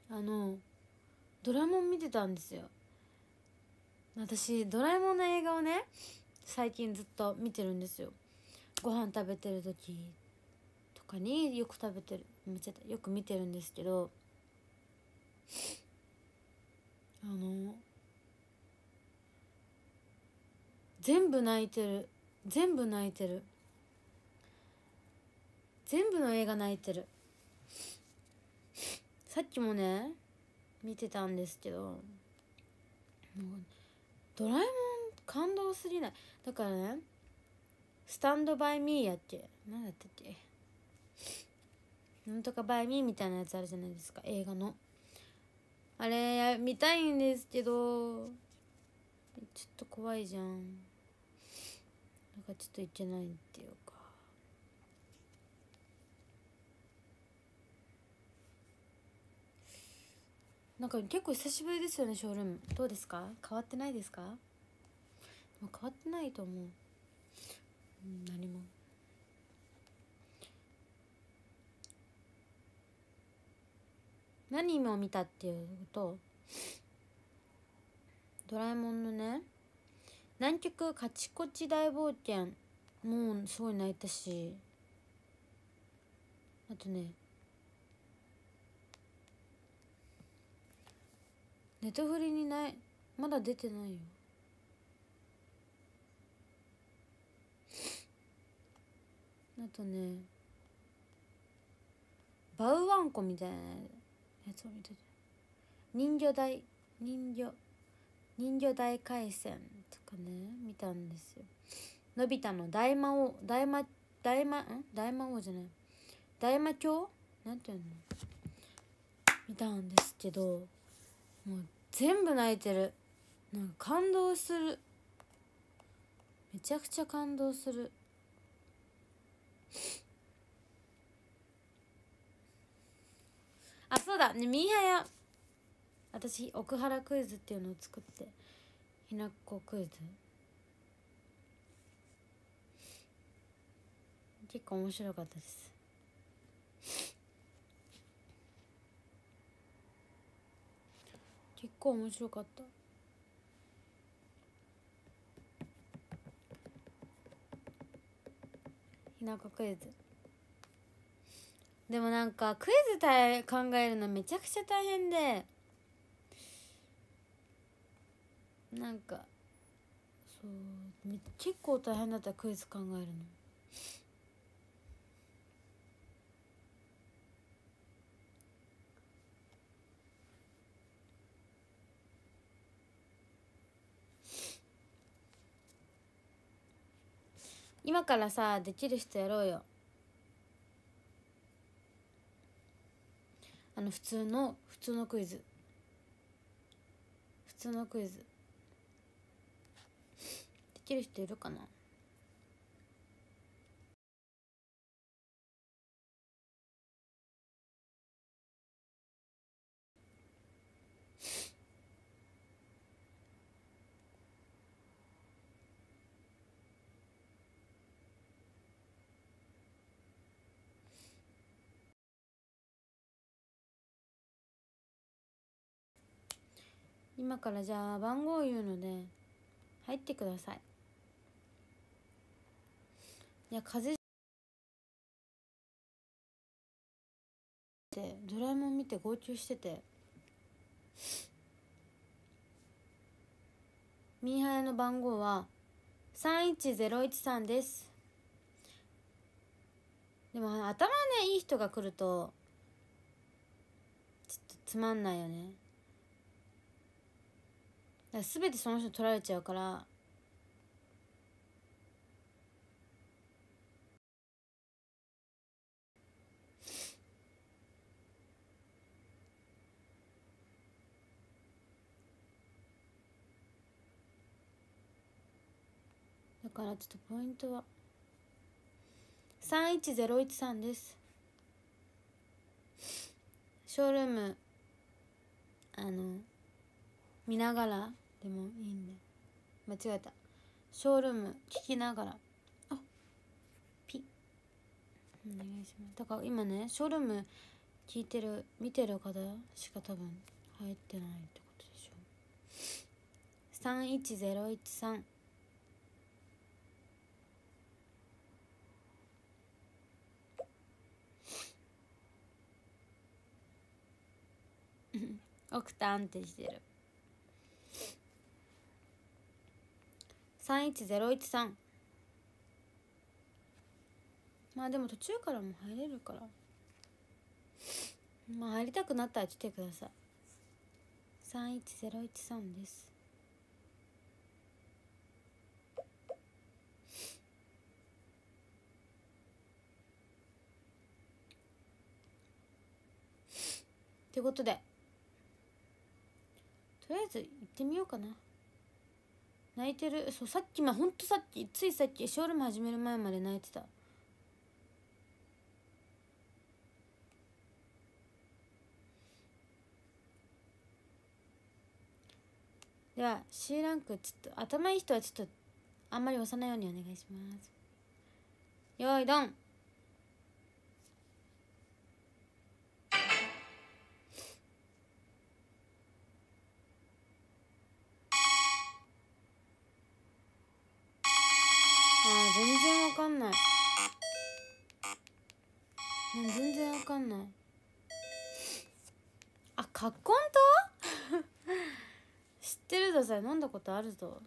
ドラえもん見てたんですよ。私ドラえもんの映画をね最近ずっと見てるんですよ。ご飯食べてる時とかによく見てるんですけど、全部泣いてる。全部の映画泣いてる。さっきもね見てたんですけど、もうドラえもん感動すぎない。だからね、スタンドバイミーやっけ、なんだったっけ、なんとかバイミーみたいなやつあるじゃないですか、映画の。あれ見たいんですけど、ちょっと怖いじゃん。なんかちょっといけないっていうか。なんか結構久しぶりですよね、ショールーム。どうですか？変わってないですか？もう変わってないと思う。何も。何も見たっていうと、ドラえもんのね、南極カチコチ大冒険、もうすごい泣いたし、あとね、ネトフリにまだ出てないよ。あとね、バウワンコみたいなやつを見てて、人魚大回戦とかね見たんですよ。のび太の大魔王じゃない、大魔教なんていうの見たんですけど、もう全部泣いてる。なんか感動する。めちゃくちゃ感動する。あ、そうだね、ミーハヤ、私奥原クイズっていうのを作って、ひなっこクイズ結構面白かったです。結構面白かった。ひなっこクイズ。でもなんかクイズ考えるのめちゃくちゃ大変で、なんかそう結構大変だった、クイズ考えるの。今からさ、できる人やろうよ。普通のクイズ。普通のクイズできる人いるかな？今からじゃあ番号言うので入ってください。いや、風邪ってドラえもん見て号泣してて、ミーハヤの番号は31013です。でも頭ねいい人が来るとちょっとつまんないよね。だから全てその人取られちゃうから、だからちょっとポイントは31013です。ショールーム見ながらでもいいんで。間違えた。ショールーム聞きながら、あ、ピお願いします。だから今ねショールーム聞いてる見てる方しか多分入ってないってことでしょ。31013オクタンってしてる。31013。まあでも途中からも入れるから、まあ入りたくなったら来てください。31013です。ってことでとりあえず行ってみようかな。泣いてる。そう、さっきほんとさっきついさっきショールーム始める前まで泣いてた。では C ランクちょっと頭いい人はちょっとあんまり押さないようにお願いします。よーいドン。全然わかんない。全然わかんない。あ、カッコンと知ってるぞ。それ飲んだことあるぞ。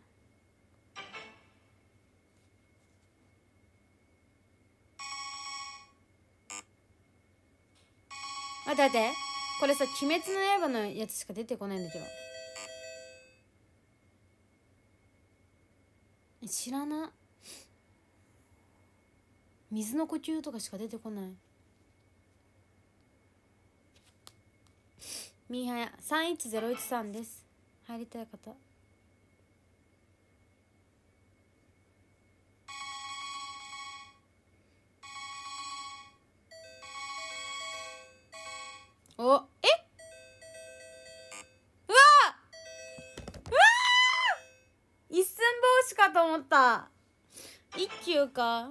待って待って、これさ「鬼滅の刃」のやつしか出てこないんだけど。知らな。水の呼吸とかしか出てこない。ミーハヤ31013です。入りたい方。お、うわ一寸法師かと思った。一休か。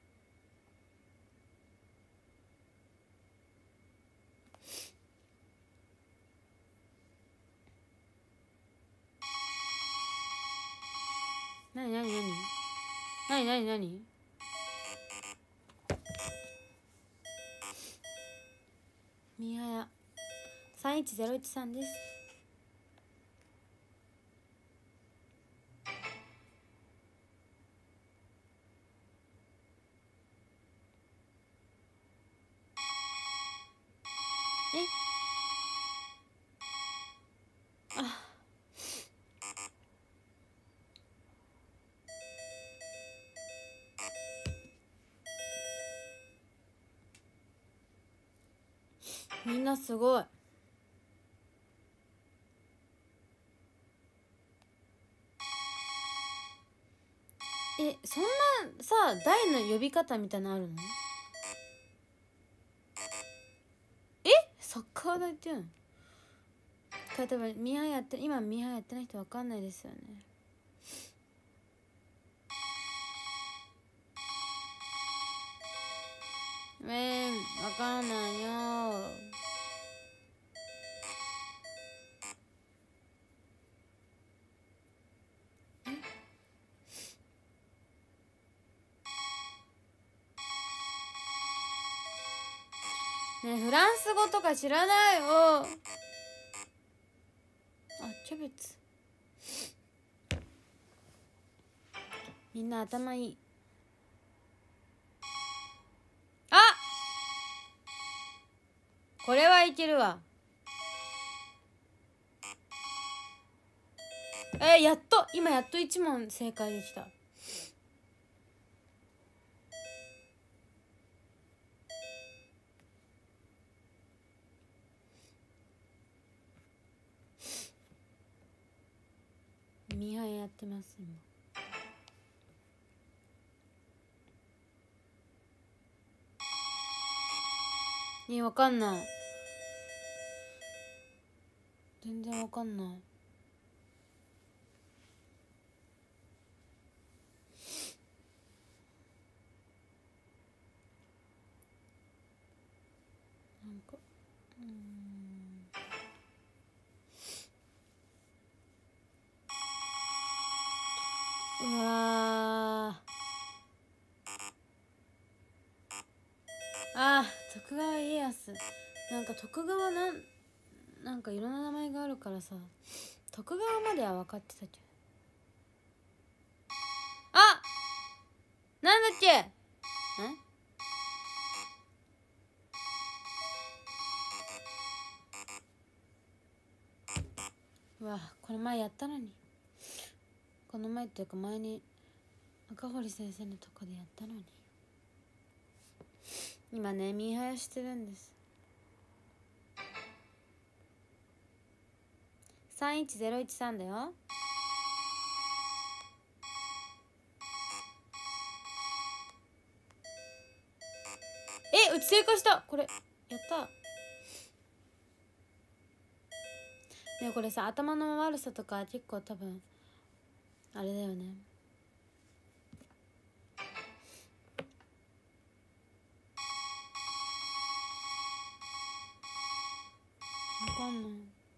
なになになになになになに。ミーハヤ31013です。みんなすごい。そんなさ台の呼び方みたいなのあるの？サッカー台っていうの？例えばミーハーやって今ミーハーやってない人わかんないですよね。わかんないよ。ねえフランス語とか知らないよ。あ、キャベツ。みんな頭いい。あ、これはいけるわ。やっと1問正解できた。ミーハーやってます今。わかんない。全然わかんない。なんかうわ徳川家康、なんか徳川なんかいろんな名前があるからさ、徳川までは分かってたけど、なんだっけ、うわ、この前やったのに、この前っていうか前に赤堀先生のとこでやったのに、今ねミーハヤしてるんです。31013だよ。うち成功した。これやった。ね、これさ、頭の悪さとか結構多分あれだよね。わかんない。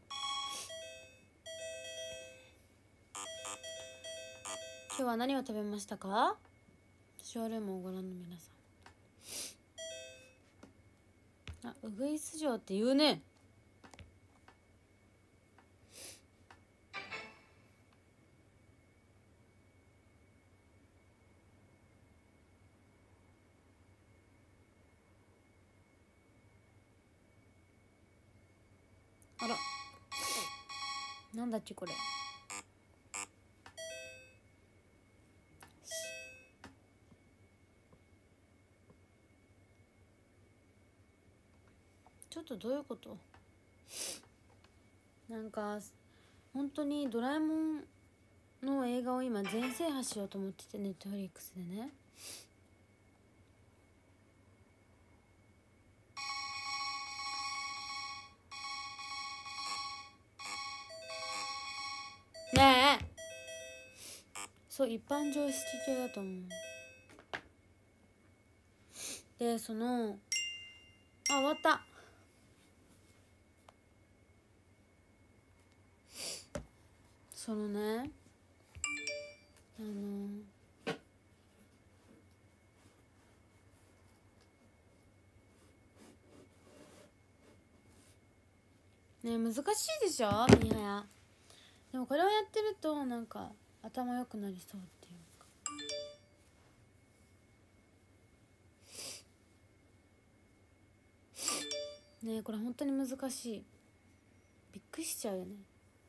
今日は何を食べましたか？ショールームをご覧の皆さん。うぐいす嬢って言うね。あら、なんだっけこれ。ちょっとどういうこと？なんか本当にドラえもんの映画を今全制覇しようと思ってて、ネットフリックスでね。ねえ、そう一般常識系だと思う。で終わった。ね、ね、難しいでしょミーハヤ。でもこれをやってるとなんか頭良くなりそうっていうかね。これ本当に難しい。びっくりしちゃうよね。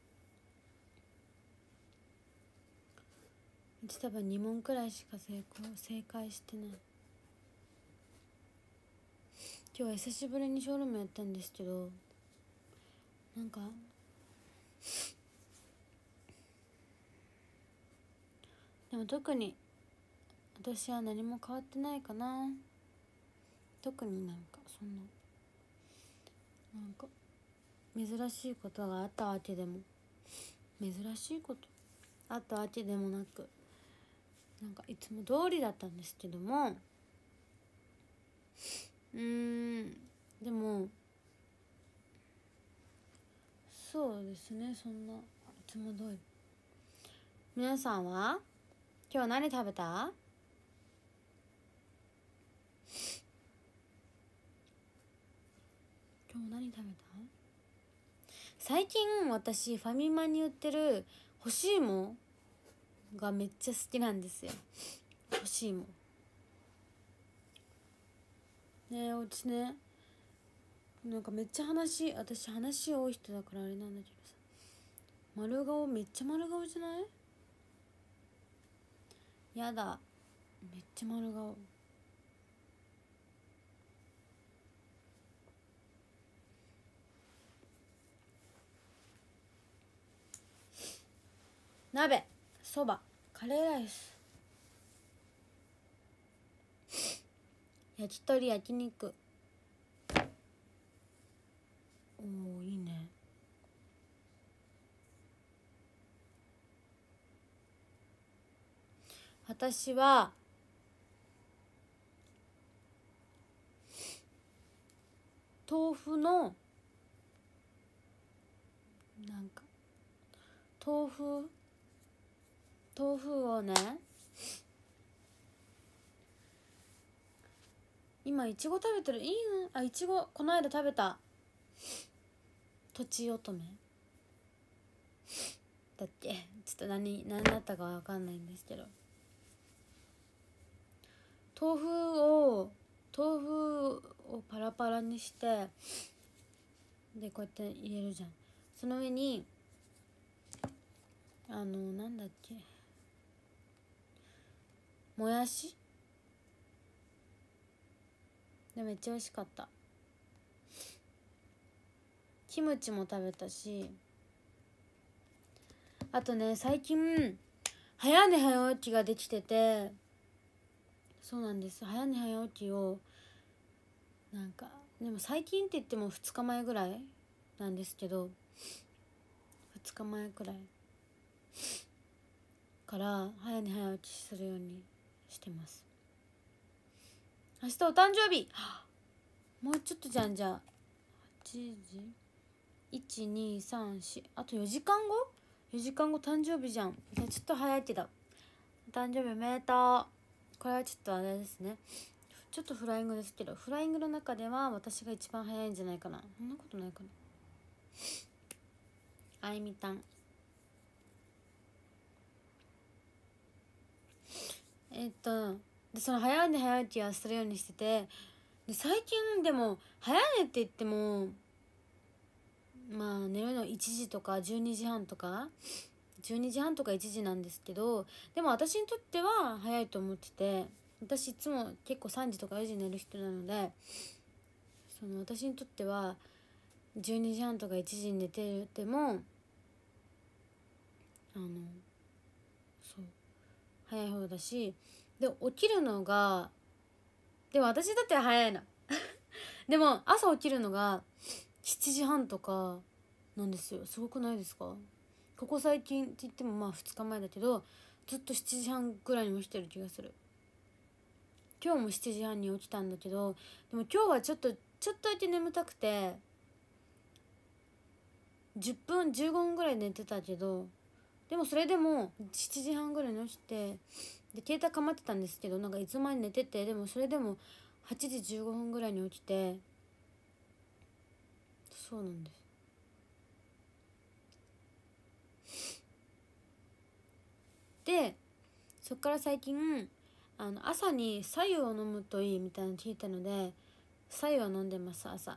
うち多分2問くらいしか正解してない。今日は久しぶりにショールームやったんですけど、なんかでも特に私は何も変わってないかな。特になんかそんななんか珍しいことがあったわけでもあったわけでもなく、なんかいつも通りだったんですけども、でもそうですね、そんないつも通り。皆さんは今日何食べた？今日何食べた？最近私ファミマに売ってる干し芋がめっちゃ好きなんですよ。干し芋ね。うちね、なんかめっちゃ私話多い人だからあれなんだけどさ、丸顔めっちゃ丸顔じゃない？やだ、めっちゃ丸顔。鍋、そば、カレーライス、焼き鳥、焼肉。おー、いいね。私は豆腐の豆腐をね、今いちご食べてる。いいの？あ、いちごこの間食べた。とちおとめだっけ。ちょっと何だったかわかんないんですけど、豆腐をパラパラにして、でこうやって入れるじゃん。その上になんだっけ、もやしでめっちゃ美味しかった。キムチも食べたし、あとね、最近早寝早起きができてて、そうなんです、早寝早起きをなんか、でも最近って言っても2日前ぐらいなんですけど、2日前くらいから早寝早起きするようにしてます。明日お誕生日、もうちょっとじゃん。じゃあ8時1234、あと4時間後誕生日じゃん。じゃあちょっと早いけどお誕生日おめでとう。これはちょっとあれですね、ちょっとフライングですけど、フライングの中では私が一番早いんじゃないかな。そんなことないかな。あいみたん、でその早寝早起きはするようにしてて、で最近でも早寝って言ってもまあ寝るの1時とか12時半とか1時なんですけど、でも私にとっては早いと思ってて、私いつも結構3時とか4時に寝る人なので、その私にとっては12時半とか1時に寝ててもそう早い方だし、で起きるのが、でも私だって早いなでも朝起きるのが7時半とかなんですよ。すごくないですか？ここ最近って言ってもまあ2日前だけど、ずっと7時半ぐらいに起きてる気がする。今日も7時半に起きたんだけど、でも今日はちょっとだけ眠たくて10分15分ぐらい寝てたけど、でもそれでも7時半ぐらいに起きて、で携帯構ってたんですけど、なんかいつの間に寝てて、でもそれでも8時15分ぐらいに起きて、そうなんです。でそっから最近朝に白湯を飲むといいみたいなの聞いたので、白湯を飲んでます。朝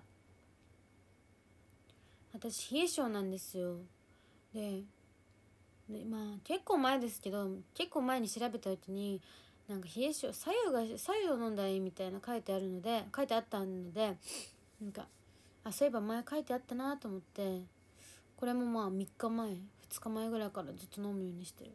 私冷え性なんですよ。でまあ結構前ですけど、結構前に調べた時になんか冷え性、白湯を飲んだらいいみたいな書いてあったので、なんかそういえば前書いてあったなと思って、これもまあ3日前2日前ぐらいからずっと飲むようにしてる。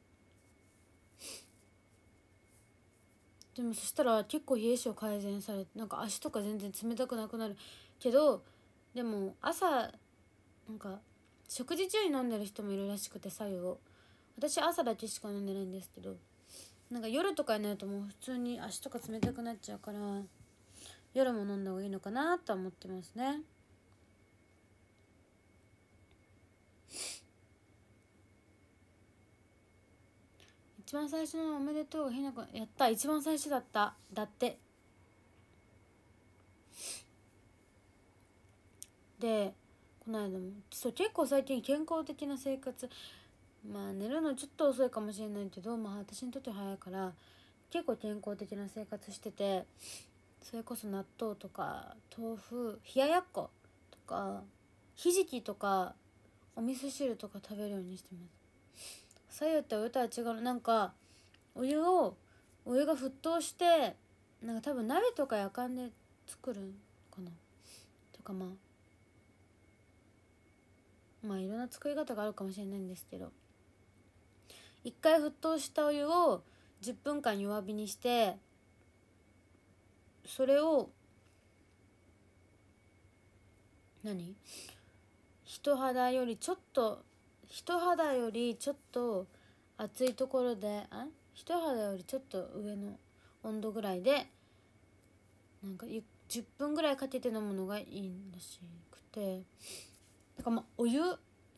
でもそしたら結構冷え性改善されて、なんか足とか全然冷たくなくなるけど、でも朝なんか食事中に飲んでる人もいるらしくて、白湯を。私朝だけしか飲んでないんですけど、なんか夜とかになるともう普通に足とか冷たくなっちゃうから、夜も飲んだ方がいいのかなと思ってますね。一番最初のおめでとうひなこ、やった、一番最初だって。でこの間も結構最近健康的な生活、まあ寝るのちょっと遅いかもしれないけど、まあ私にとっては早いから結構健康的な生活してて、それこそ納豆とか豆腐、冷ややっことかひじきとかお味噌汁とか食べるようにしてます。白湯ってお湯とは違う、なんかお湯が沸騰して、なんか多分鍋とかやかんで作るかなとか、まあいろんな作り方があるかもしれないんですけど、一回沸騰したお湯を10分間弱火にして、それを人肌よりちょっと熱いところで、人肌よりちょっと上の温度ぐらいでなんか10分ぐらいかけて飲むのがいいらしくて、だからまあお湯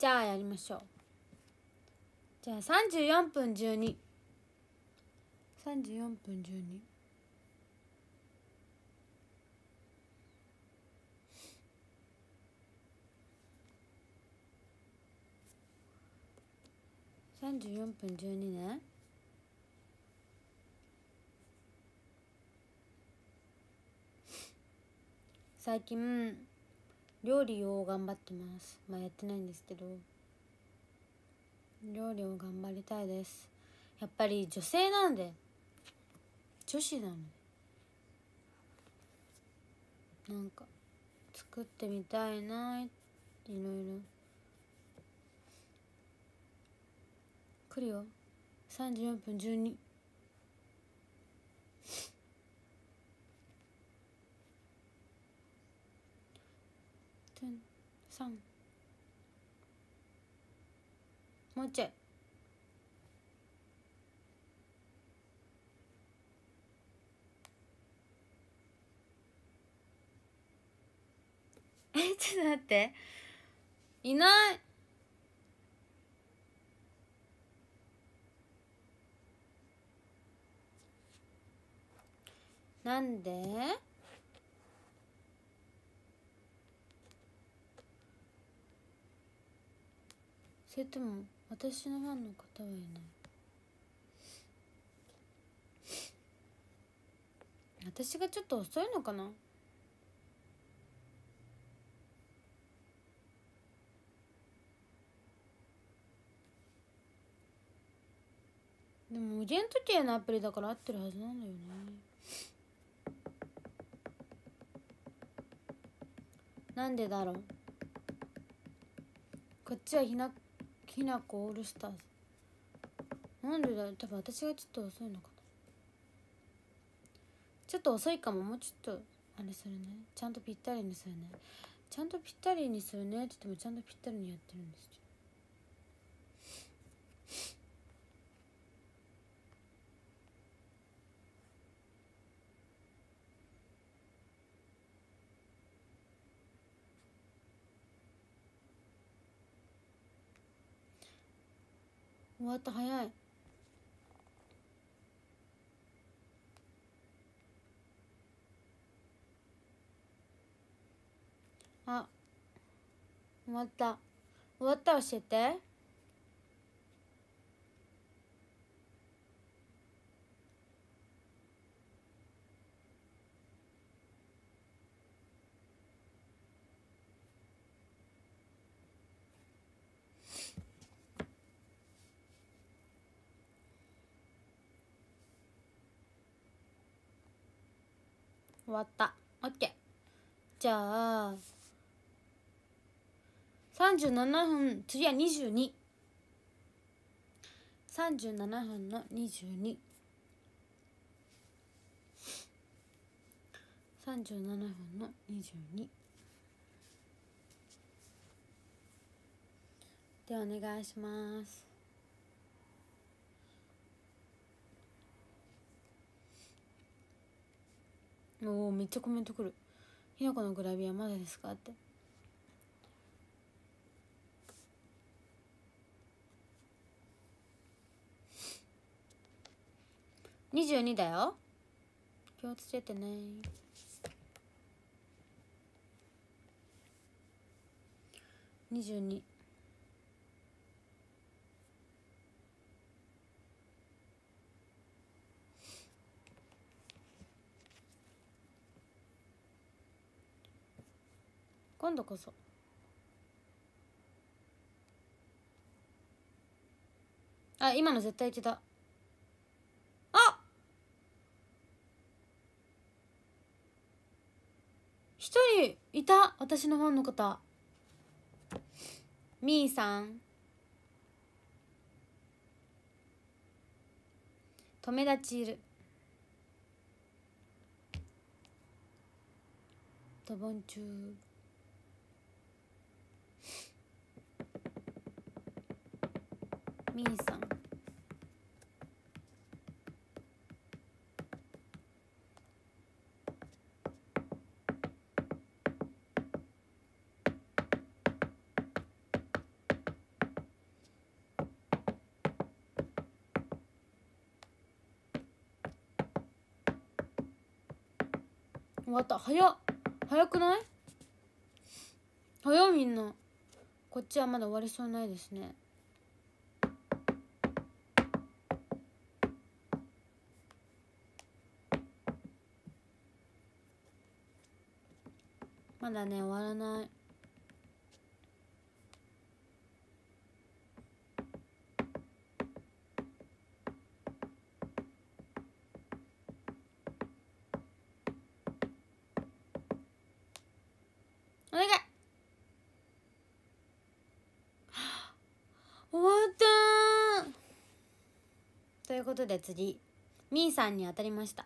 じゃあやりましょう。じゃあ34分12。34分12。34分12ね。最近料理を頑張ってます。まあやってないんですけど、料理を頑張りたいです。やっぱり女性なんで、女子なので、なんか作ってみたいな、いろいろ。来るよ。34分12。3。もうちょい。ちょっと待って、いない。なんで？それとも私のファンの方はいない？私がちょっと遅いのかな。でも無限時計のアプリだから合ってるはずなんだよね。なんでだろう。こっちはひなこオールスターズ。なんでだろう。多分私がちょっと遅いのかな。ちょっと遅いかも。もうちょっとあれするね。ちゃんとぴったりにするね。ちゃんとぴったりにするねって言ってもちゃんとぴったりにやってるんですけど。終わった。早い。あ、終わった。終わった。教えて。終わった。オッケー。じゃあ37分、次は22。37分の22。37分の22でお願いします。おお、めっちゃコメントくる。ひなこのグラビアまだですかって。22だよ。気をつけてね。22。今度こそ。あ、今の絶対いけた。あ、一人いた。私のファンの方。みーさん、友達いる。ドボン中。みーさん、 終わった。早くない？早いみんな。こっちはまだ終わりそうないですね。まだね終わらない。お願い。終わったー。ということで次みーさんに当たりました。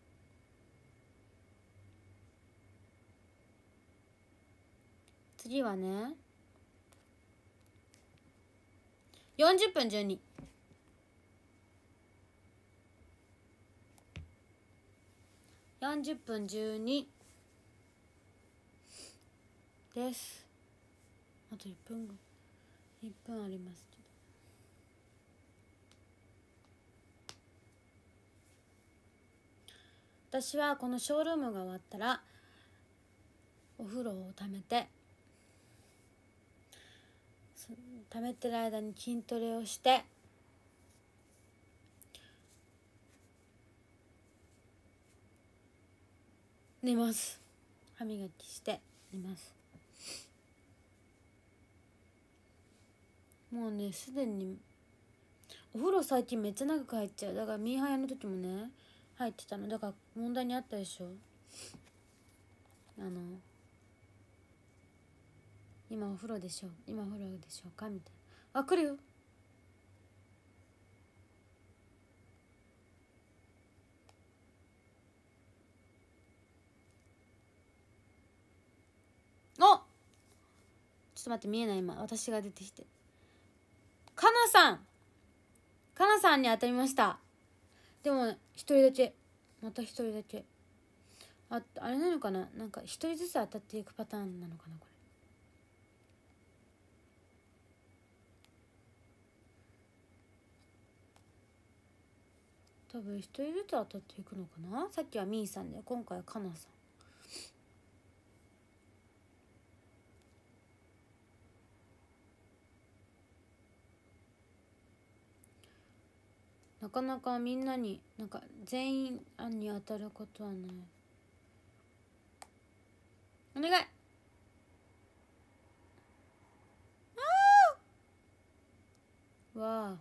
次はね40分12。40分12です。あと1分ありますけど、私はこのショールームが終わったらお風呂をためて、ためてる間に筋トレをして寝ます。歯磨きして寝ます。もうねすでにお風呂最近めっちゃ長く入っちゃう。だからミーハイの時もね入ってたの。だから問題にあったでしょ。今お風呂でしょ今お風呂でしょうかみたいな。あ、来るよ。お、ちょっと待って、見えない。今私が出てきて、かなさんに当たりました。でも一人だけ、また一人だけ。あれなのかな、なんか一人ずつ当たっていくパターンなのかなこれ。多分一人ずつ当たっていくのかな。さっきはみーさんで、今回はかなさん。なかなかみんなになんか全員に当たることはない。お願い。わあ、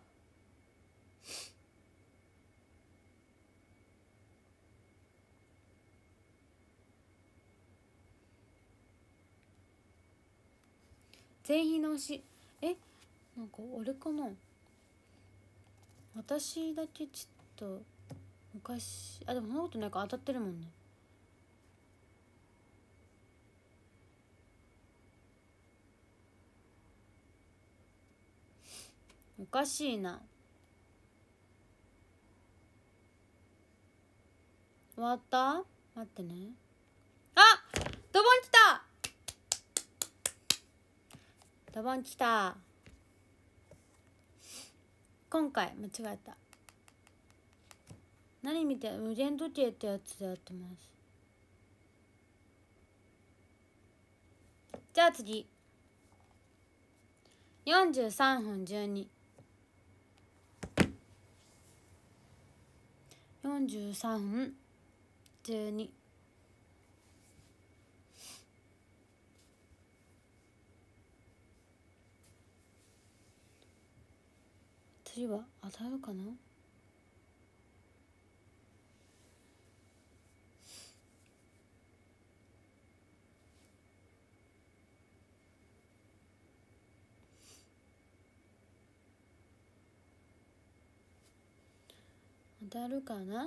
全員の推し。なんかあれかな、私だけちょっと昔、でもそんなことないか、当たってるもんね。おかしいな。終わった？待ってね。あ、ドボン来た。ドボン来た。今回間違えた。何見て、無限時計ってやつでやってます。じゃあ次43分12。43分12。次は当たるかな。当たるかな。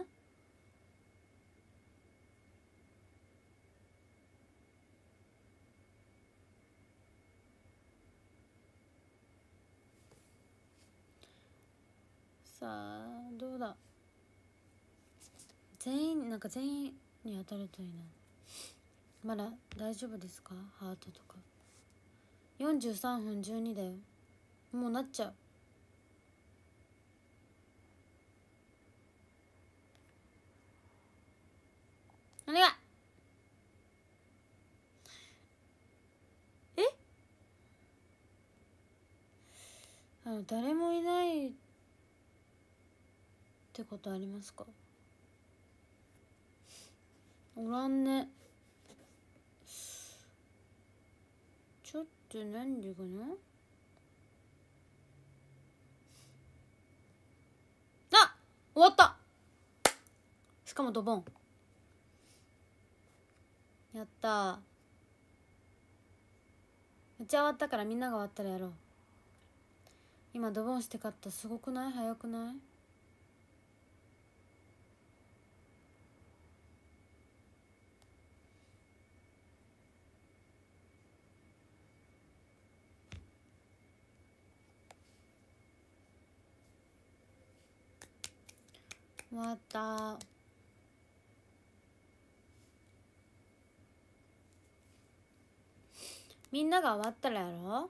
さあどうだ。全員に当たるといいな。まだ大丈夫ですか、ハートとか。43分12だよ。もうなっちゃう。お願い。 誰もいないってことありますか？おらんね。ちょっと何でかな。あ、終わった。しかもドボン。やったー。めっちゃ終わったからみんなが終わったらやろう。今ドボンして勝った。すごくない？早くない？終わったー。みんなが終わったらやろう。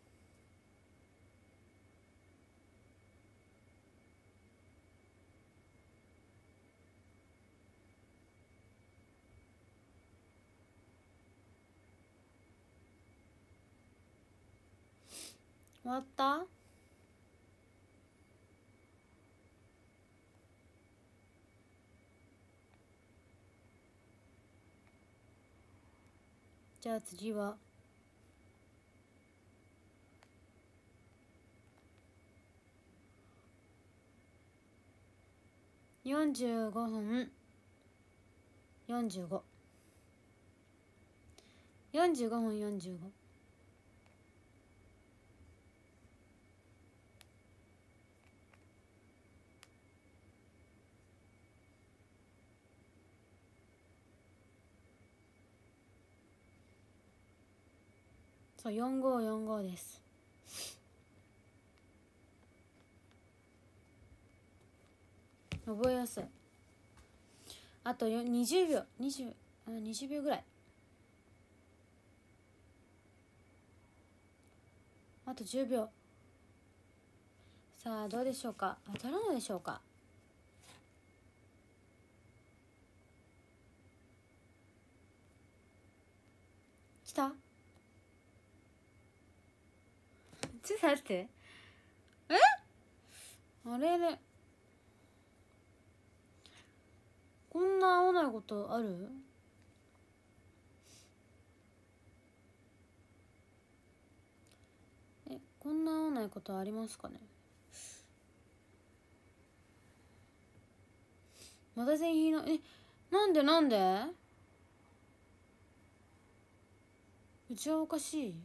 終わった？じゃあ次は45分45。45分45。そう、4545です。覚えやすい。あと20秒20秒ぐらい。あと10秒。さあどうでしょうか。当たるのでしょうか。来た？ちょっと待って。あれれ、こんな合わないことある？こんな合わないことありますかね。また全員のなんでうちはおかしい？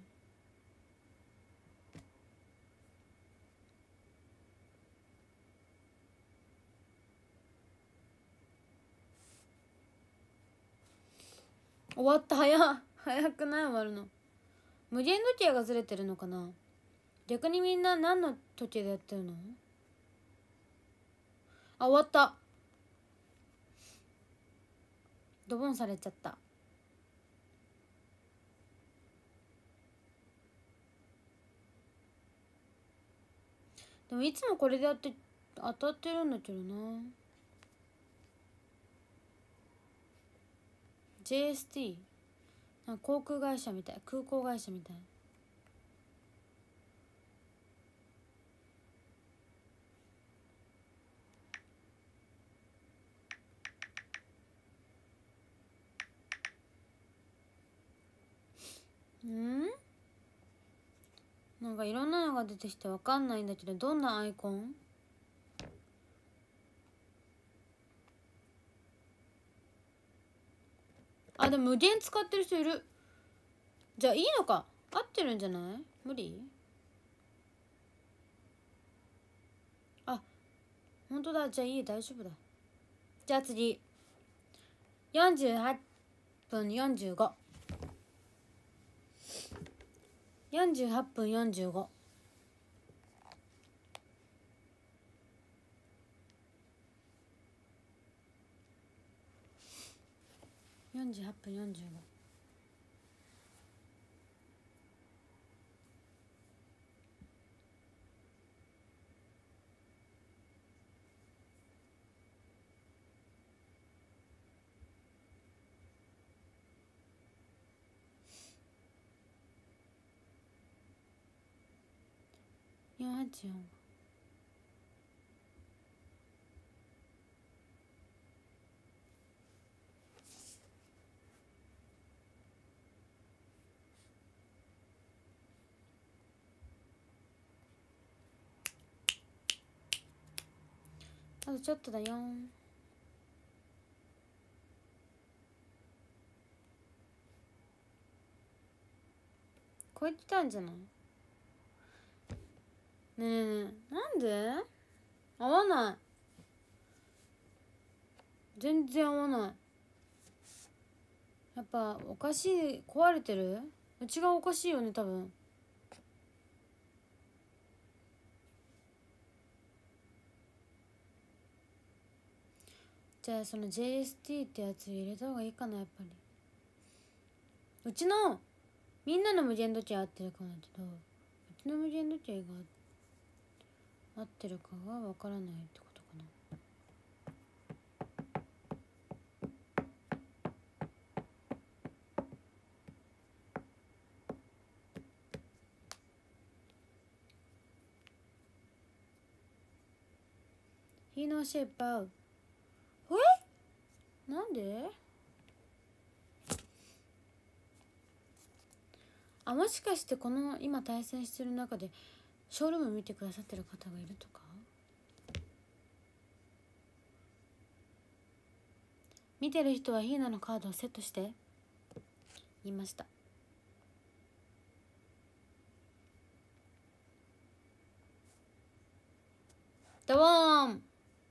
終わった。早くない？終わるの。無限時計がずれてるのかな。逆にみんな何の時計でやってるの？あ、終わった。ドボンされちゃった。でもいつもこれでやって当たってるんだけどな。 JST なんか航空会社みたい。空港会社みたい。なんかいろんなのが出てきてわかんないんだけど、どんなアイコン？あ、でも無限使ってる人いる。じゃあいいのか。合ってるんじゃない？無理？あ、本当だ。じゃあいい、大丈夫だ。じゃあ次48分45。48分45。48分45。48 484。あとちょっとだよ。超えてたんじゃない？ねえねえねえ、なんで合わない？全然合わない。やっぱおかしい、壊れてる？うちがおかしいよね多分。じゃあその JST ってやつ入れた方がいいかな。やっぱりうちのみんなの無限時計合ってるかなけど、うちの無限時計が合ってるかがわからないってことかな。He no shape out。 なんで？あ、もしかしてこの今対戦してる中でショールーム見てくださってる方がいるとか？見てる人はヒーナのカードをセットして言いました。ドボーン。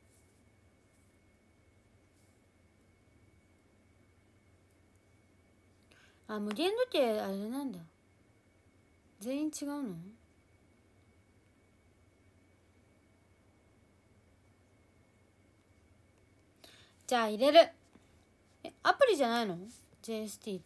あ、無限時計あれなんだ、全員違うの？じゃあ入れる。アプリじゃないの？ JST って。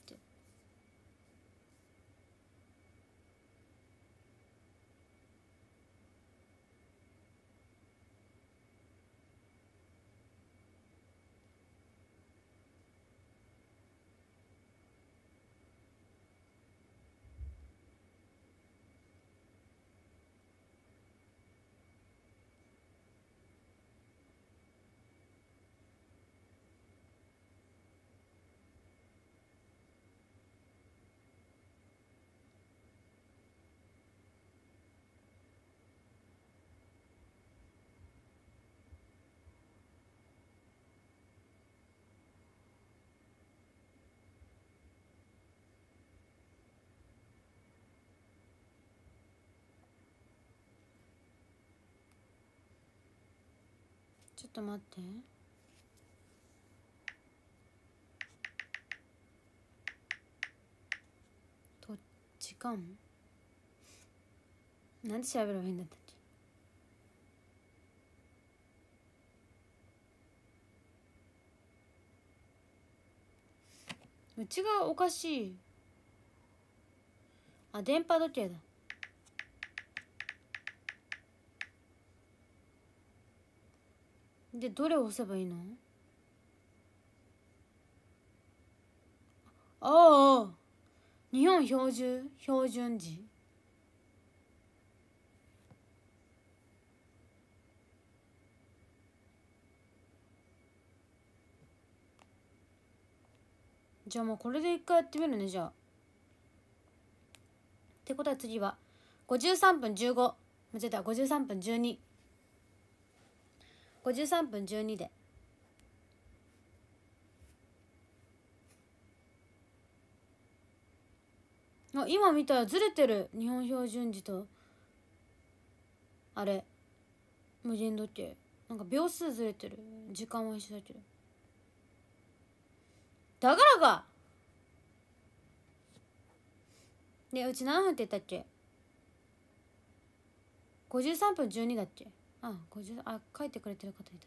ちょっと待って。時間なんで調べればいいんだったっけ？うちがおかしい。あ、電波時計だ。でどれを押せばいいの？ああ、日本標準時。じゃあもうこれで一回やってみるね。じゃあってことは次は53分15、間違えた、53分12、53分12で。あ、今見たらずれてる。日本標準時とあれ無限時計、なんか秒数ずれてる。時間は一緒だけど。だからか。でうち何分って言ったっけ？53分12だっけ？あ、あ、書いてくれてる方いた。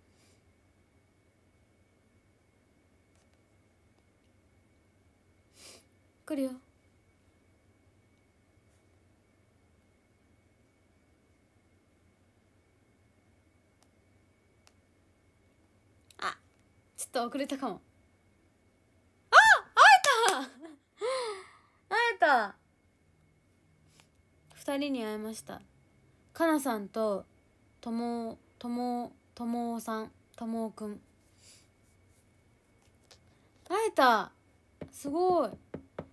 来るよ。あ、ちょっと遅れたかも。あ、会えた会えた。2人に会えました。 かなさんとともおさん、ともおくん会えた。すごい。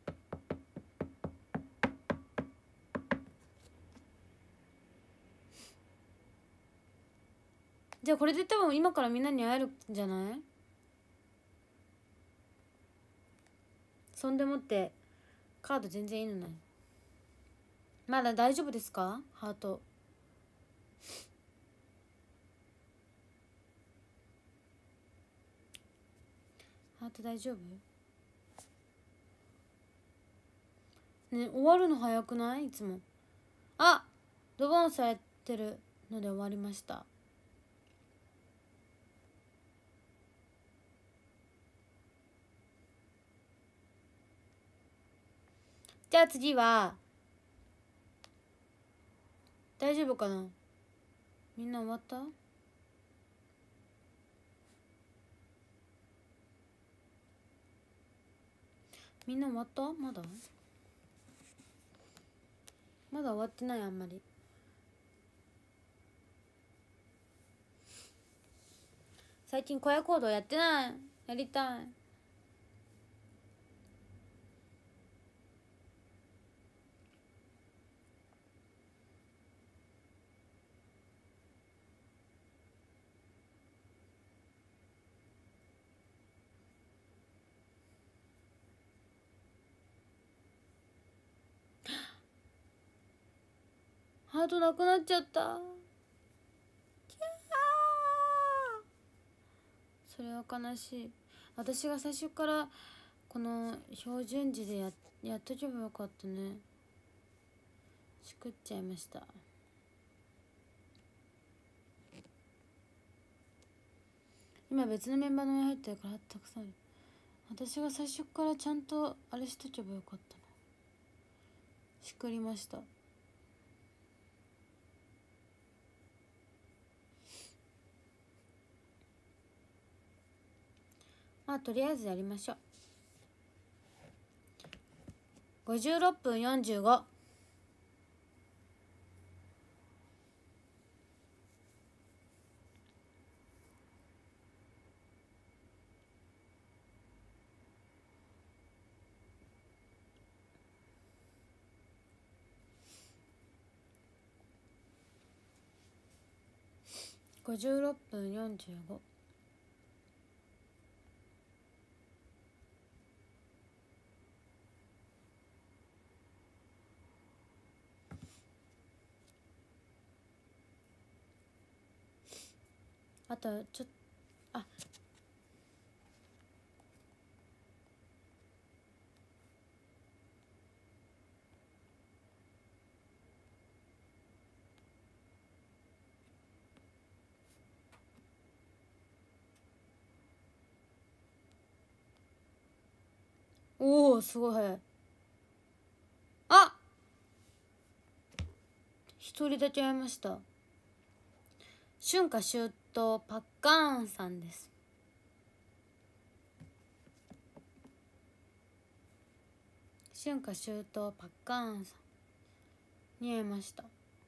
じゃあこれで多分今からみんなに会えるんじゃない？そんでもってカード全然いいのない。まだ大丈夫ですか？ハート大丈夫ね。終わるの早くない？いつも。あ、ドボンされてるので終わりました。じゃあ次は大丈夫かな。みんな終わった？みんな終わった？まだ終わってない。あんまり最近小屋行動やってない。やりたい。ハートなくなっちゃった。それは悲しい。私が最初からこの標準時でやっとけばよかったね。しくっちゃいました。今別のメンバーの上入ってるからたくさんある。私が最初からちゃんとあれしとけばよかったな。しくりました。まあとりあえずやりましょう。56分45。56分45。あとちょっとおおすごい早い。あ、一人だけ会いました。春夏秋冬パッカーンさんです。春夏秋冬パッカーンさんに会いました。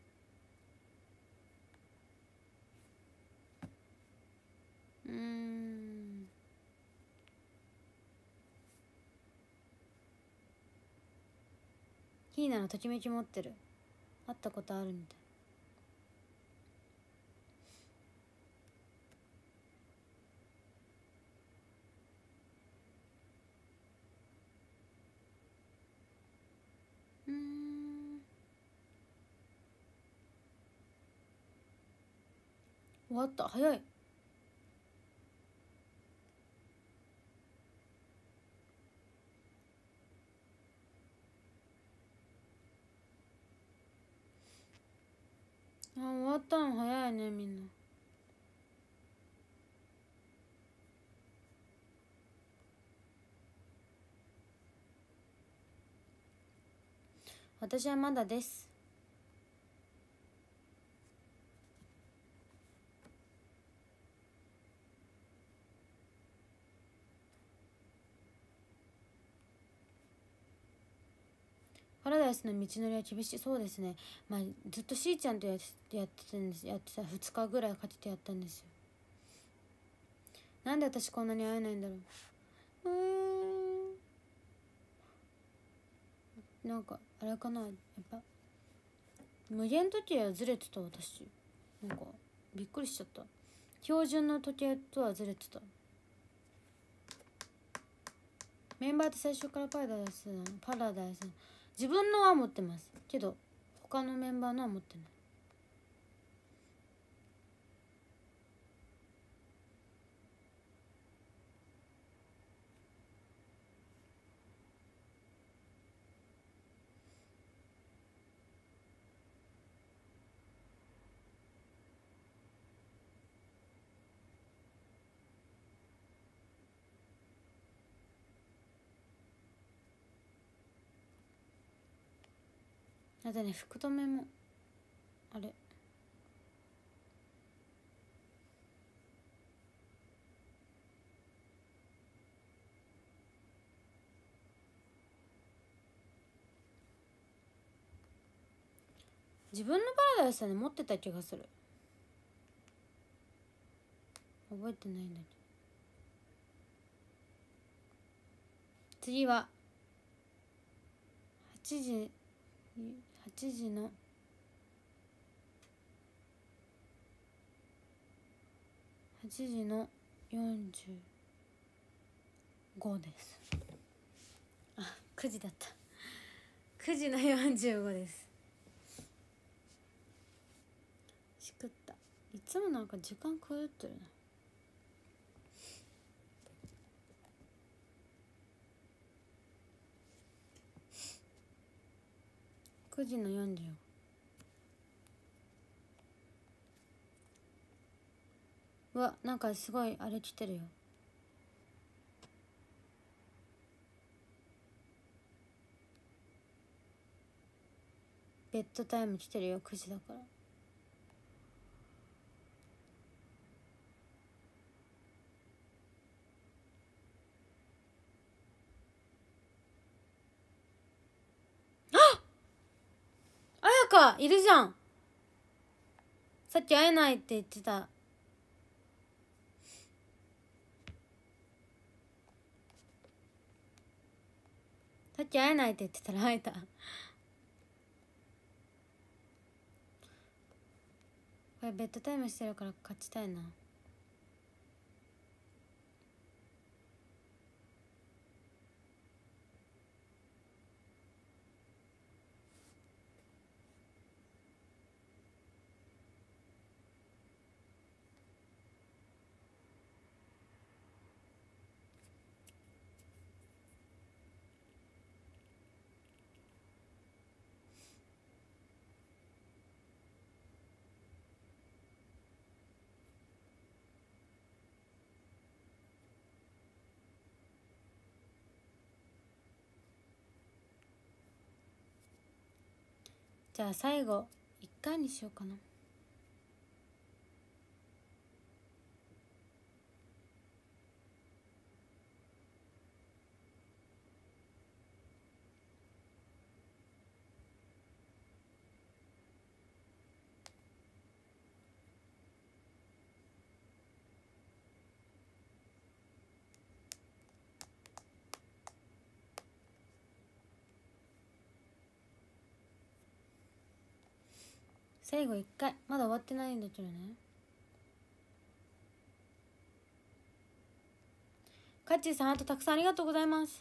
ヒーナのときめき持ってる。会ったことあるみたい。終わった。早い。終わったの早いねみんな。私はまだです。 パラダイスの道のりは厳しい。そうですね。まあずっとしーちゃんとやってたんです。やってた2日ぐらいかけてやったんですよ。なんで私こんなに会えないんだろう。なんかあれかな、やっぱ無限時計はずれてた。私なんかびっくりしちゃった。標準の時計とはずれてた。メンバーって最初からパラダイス自分のは持ってますけど他のメンバーのは持ってない。あとね、福留もあれ自分のパラダイスはね持ってた気がする。覚えてないんだけど。次は8時の8時の45です。あ、9時だった。9時の45です。しくった。いつもなんか時間狂ってるな。9時の45。うわ、なんかすごいあれ来てるよ。ベッドタイム来てるよ。9時だから。あやかいるじゃん。さっき会えないって言ってた。さっき会えないって言ってたら会えた。これベッドタイムしてるから勝ちたいな。じゃあ最後1回にしようかな。最後1回まだ終わってないんだけどね。カッチーさん、あとたくさんありがとうございます。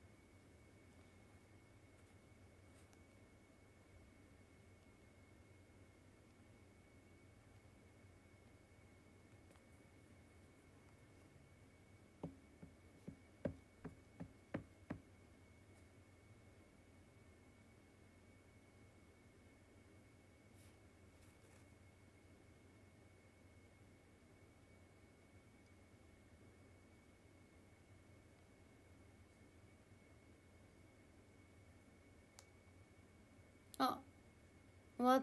あ、終わった。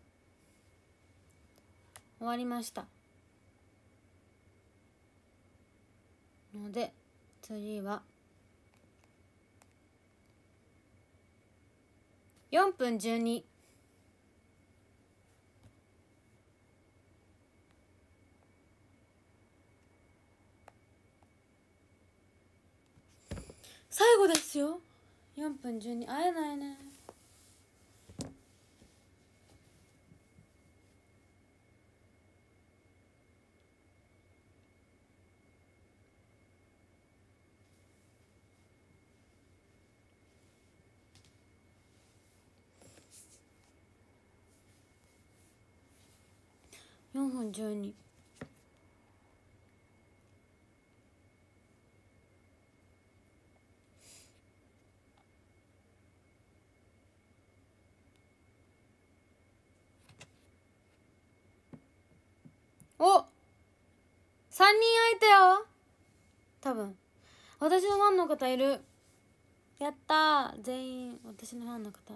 終わりました。 ので次は4分12。最後ですよ。4分12。会えないね。4分12。お、3人空いたよ。多分私のファンの方いる。やったー、全員私のファンの方。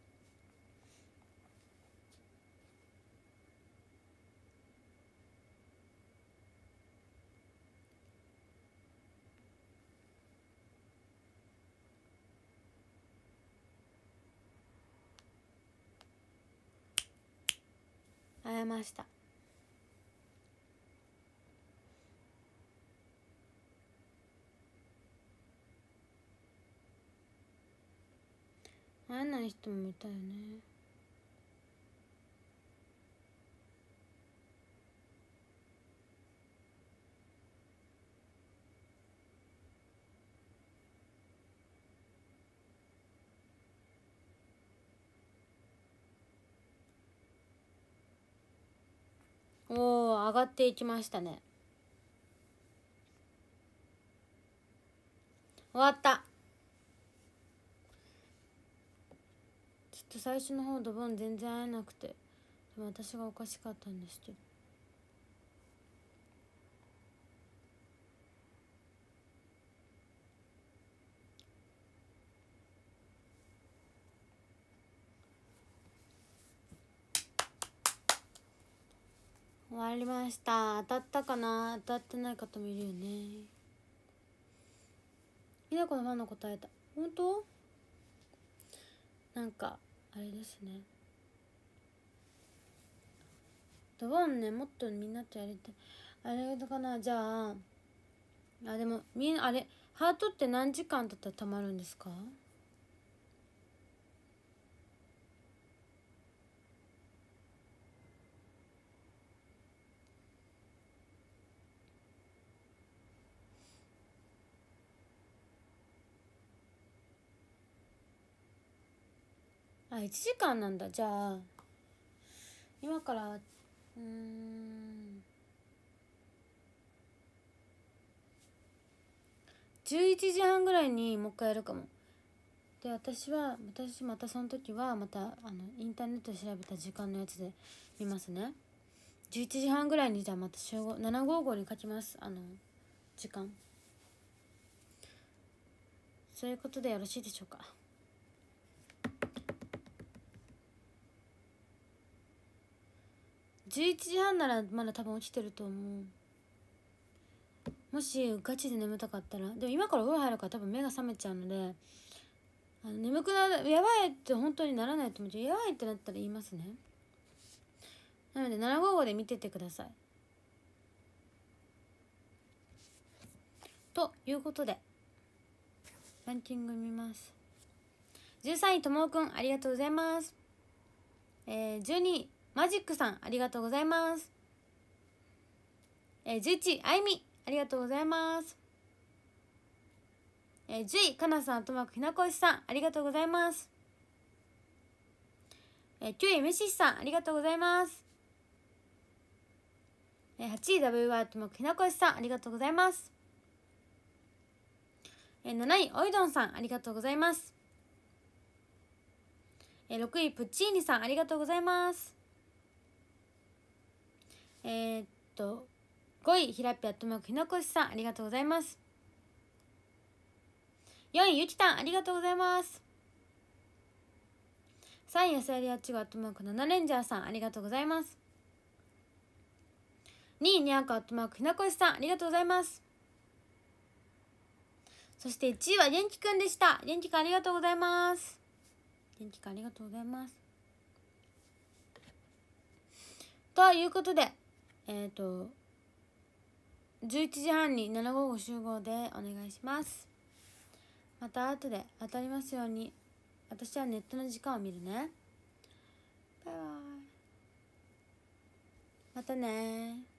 会えました。会えない人もいたよね。おー、上がっていきましたね。終わった。ちょっと最初の方ドボン全然会えなくて、でも私がおかしかったんですけど。終わりました。当たったかな。当たってない方もいるよね。ひなこのファンの答えた。本当？なんかあれですね。ドボンね、もっとみんなとやりたい。あれかな。じゃあでもあれハートって何時間経ったらたまるんですか？1時間なんだ。じゃあ今から11時半ぐらいにもう一回やるかも。で私またその時はまたインターネットで調べた時間のやつで見ますね。11時半ぐらいにじゃあまた集合755に書きます。時間。そういうことでよろしいでしょうか。11時半ならまだ多分起きてると思う。もしガチで眠たかったら、でも今からお風呂入るから多分目が覚めちゃうので、眠くなる、やばいって本当にならないと思う。やばいってなったら言いますね。なので755で見ててください。ということでランキング見ます。13位ともおくんありがとうございます。12位マジックさんありがとうございます。11位あいみありがとうございます。10位かなさんとまくひなこしさんありがとうございます。9位めししさんありがとうございます。8位 WY とまくひなこしさんありがとうございます。7位おいどんさんありがとうございます。6位プッチーニさんありがとうございます。5位ひらっぴあっとまくひなこしさんありがとうございます。4位ゆきたんありがとうございます。3位やさやりあっちがあっとマーク7レンジャーさんありがとうございます。2位にゃんかあっとマークひなこしさんありがとうございます。 そして1位は元気くんでした。元気くんありがとうございます。元気くんありがとうございます。ということで11時半に755集合でお願いします。また後で当たりますように。私はネットの時間を見るね。バイバイ。またね。